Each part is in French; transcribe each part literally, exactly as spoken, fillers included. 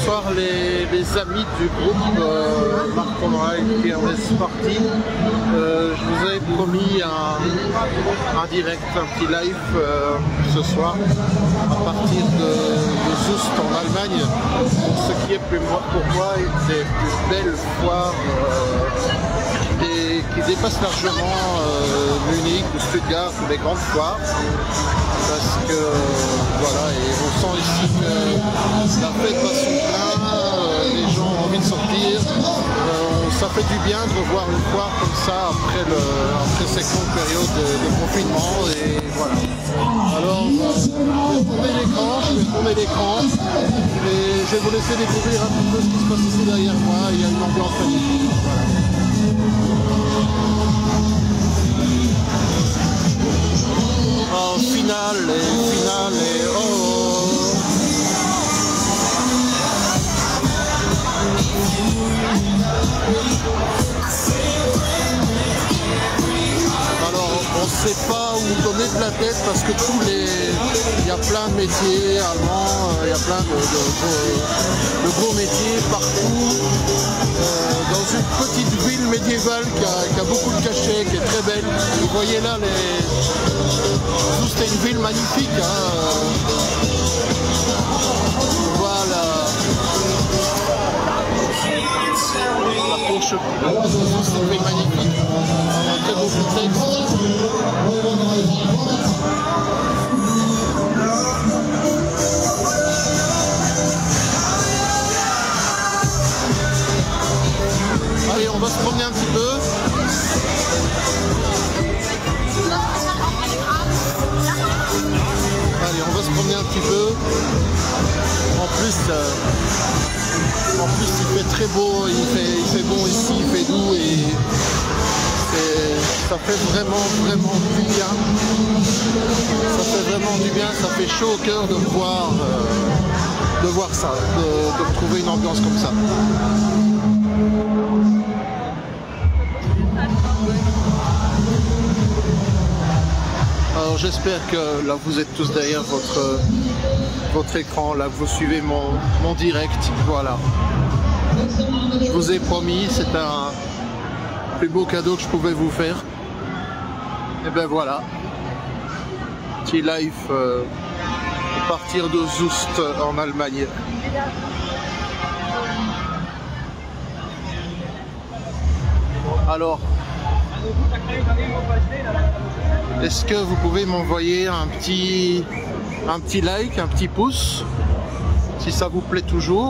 bonsoir les, les amis du groupe euh, Marc Conrad et Ernest Party. Euh, je vous avais promis un, un direct, un petit live euh, ce soir à partir de, de Soest en Allemagne, ce qui est pour moi, pour moi une des plus belles foires euh, des, qui dépasse largement euh, Munich ou Stuttgart ou les grandes foires. Parce que voilà, et on sent ici que la fête va son plein, euh, les gens ont envie de sortir, euh, ça fait du bien de revoir une foire comme ça après, le, après cette longue période de, de confinement, et voilà. Alors, euh, je vais tourner l'écran, je vais tourner l'écran, et je vais vous laisser découvrir un petit peu ce qui se passe ici derrière moi. Il y a une ambiance magnifique. Voilà. En finale, et finale, et oh, oh. Alors, on ne sait pas où donner de la tête parce que tous les... il y a plein de métiers allemands, il y a plein de, de, de, de beaux métiers partout. Euh, dans une petite ville médiévale qui a, qui a beaucoup de cachets, qui est très belle. Vous voyez là les... C'était une ville magnifique, hein. Voilà. La Porsche, c'est une ville magnifique. Un très beau contexte. Allez, on va se promener un petit peu. Allez, on va se promener un petit peu. En plus, euh, en plus il fait très beau, il fait, il fait bon ici, il fait doux et, et ça fait vraiment, vraiment du bien. Ça fait vraiment du bien, ça fait chaud au cœur de voir, euh, de voir ça, de, de retrouver une ambiance comme ça. Alors j'espère que là vous êtes tous derrière votre, votre écran, là vous suivez mon, mon direct, voilà. Je vous ai promis, c'est un plus beau cadeau que je pouvais vous faire. Et ben voilà, petit live euh, à partir de Soest en Allemagne. Alors, est-ce que vous pouvez m'envoyer un petit, un petit like, un petit pouce, si ça vous plaît toujours?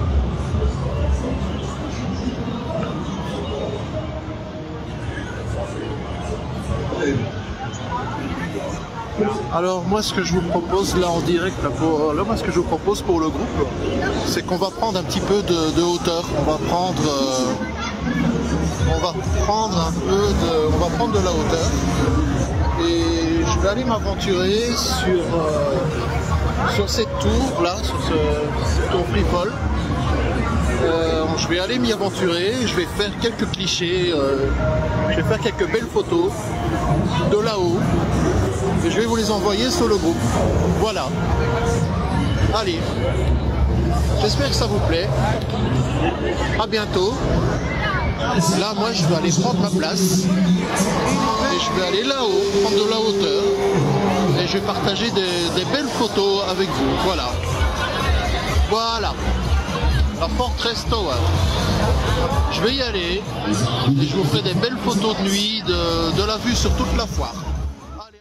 Alors moi ce que je vous propose là en direct, là, pour, là moi ce que je vous propose pour le groupe, c'est qu'on va prendre un petit peu de, de hauteur, on va prendre... Euh, on va prendre un peu de, on va prendre de la hauteur et je vais aller m'aventurer sur, euh, sur cette tour là, sur ce, cette tour frivole. Euh, je vais aller m'y aventurer, je vais faire quelques clichés, euh, je vais faire quelques belles photos de là-haut et je vais vous les envoyer sur le groupe. Voilà. Allez, j'espère que ça vous plaît. À bientôt. Là, moi, je vais aller prendre ma place et je vais aller là-haut, prendre de la hauteur et je vais partager des, des belles photos avec vous. Voilà. Voilà. La Fortress Tower. Je vais y aller et je vous ferai des belles photos de nuit, de, de la vue sur toute la foire. Allez.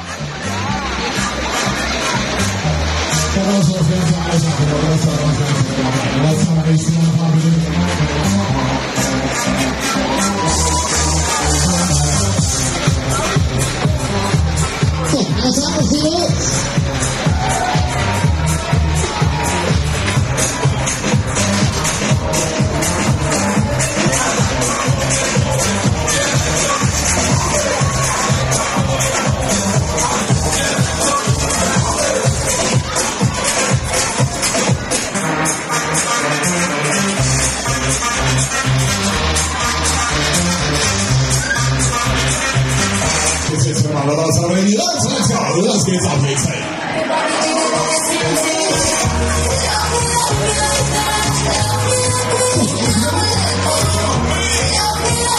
Let's get something to say.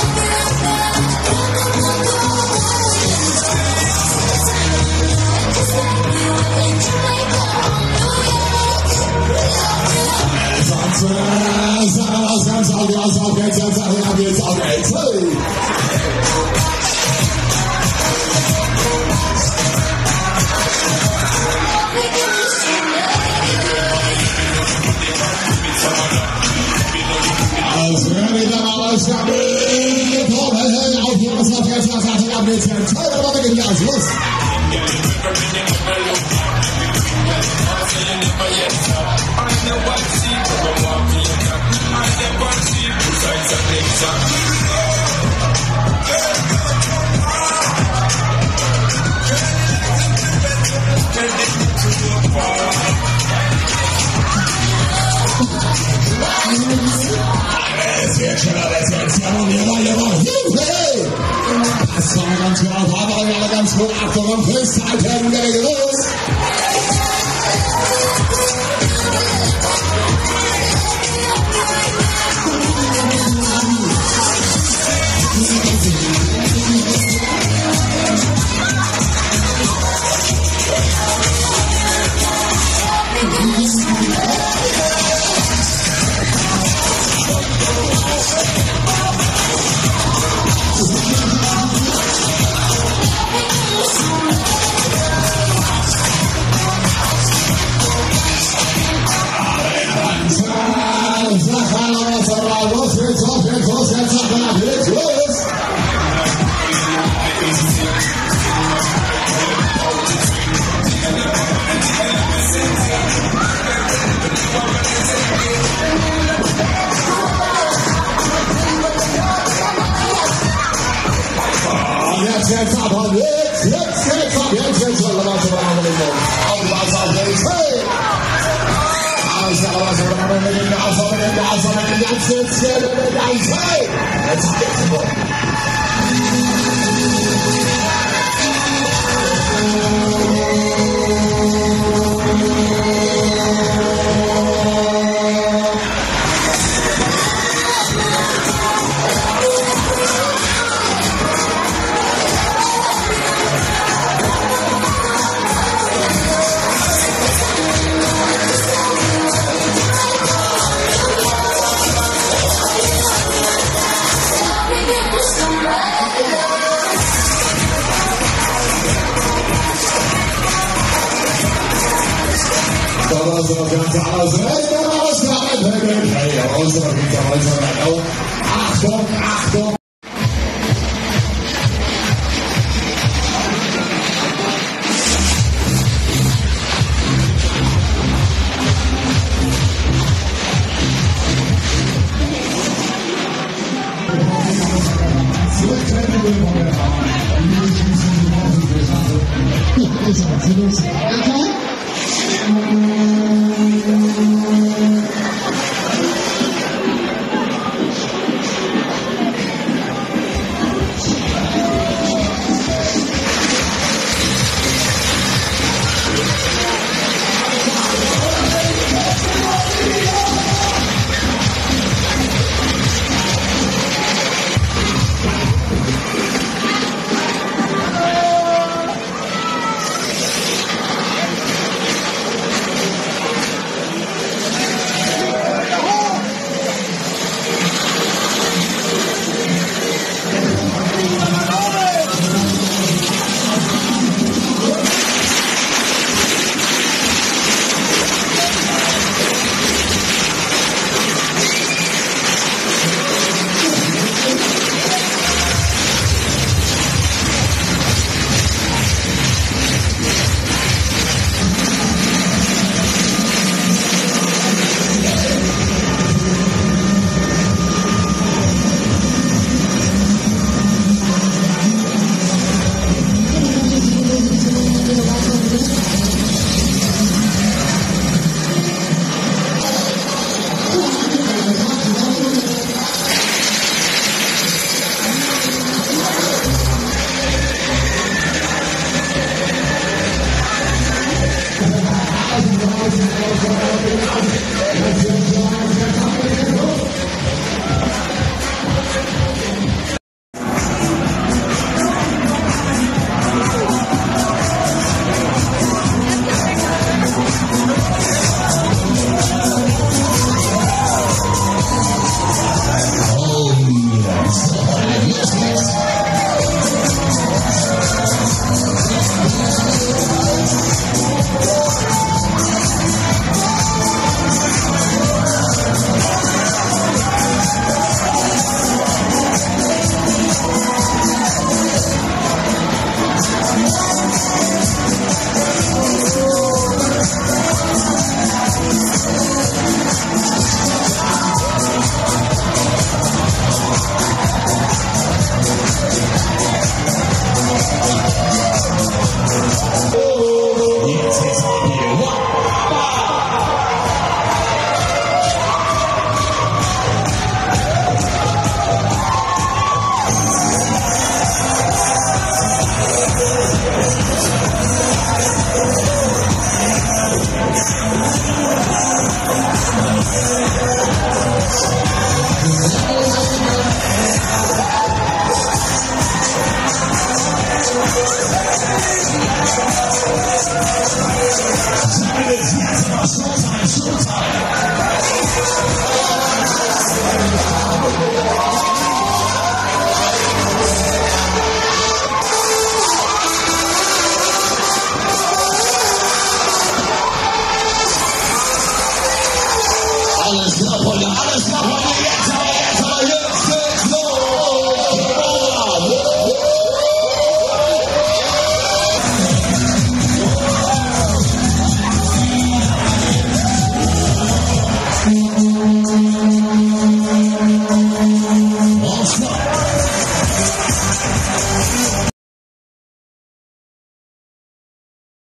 Achtung, Achtung! Gracias.